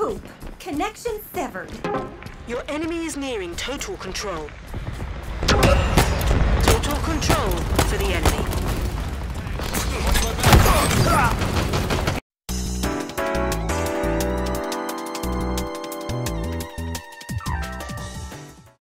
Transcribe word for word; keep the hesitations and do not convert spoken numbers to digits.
Poop. Connection severed. Your enemy is nearing total control. Total control for the enemy.